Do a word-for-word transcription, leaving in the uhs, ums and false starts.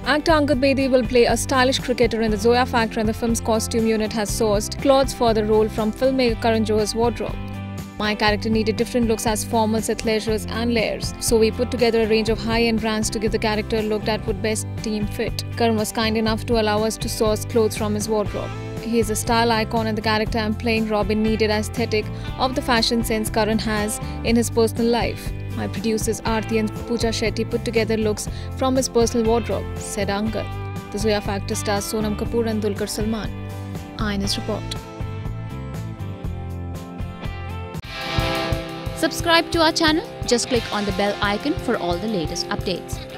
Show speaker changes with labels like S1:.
S1: Actor Angad Bedi will play a stylish cricketer in the Zoya Factor, and the film's costume unit has sourced clothes for the role from filmmaker Karan Johar's wardrobe. My character needed different looks as formals, athleisures and layers, so we put together a range of high-end brands to give the character a look that would best team fit. Karan was kind enough to allow us to source clothes from his wardrobe. He is a style icon, and the character I'm playing, Robin, needed aesthetic of the fashion sense Karan has in his personal life. My producers Aarti and Pooja Shetty put together looks from his personal wardrobe, said Angad. The Zoya Factor stars Sonam Kapoor and Dulquer Salman. Eyewitness Report.
S2: Subscribe to our channel. Just click on the bell icon for all the latest updates.